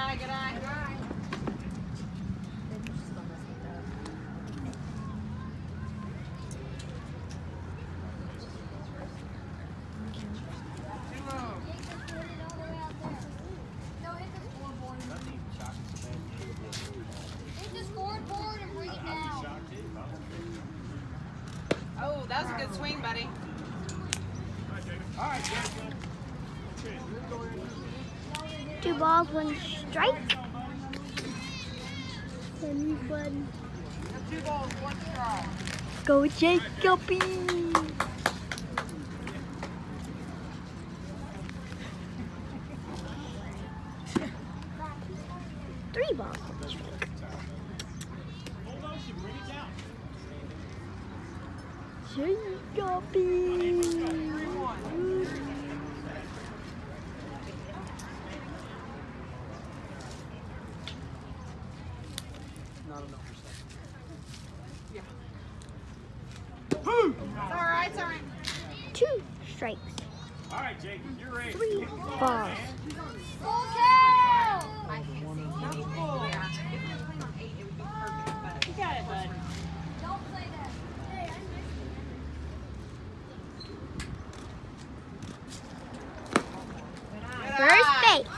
eye, good eye. Good eye. Oh, that was a good swing, buddy. All right, Jacob. 2 balls, 1 strike. Fun. 2 balls, 1 strike. Go Jacoby! 3 balls, 1 strike. Jacoby! Not enough for second. Yeah. It's all right, it's all right. 2 strikes. All right, Jacob, you're ready. 3 balls. Full count! I can't see. Not full. Yeah. If we were playing on 8, it would be perfect, but you got it, bud. Don't play that. Hey, I missed it. Good eye. First base.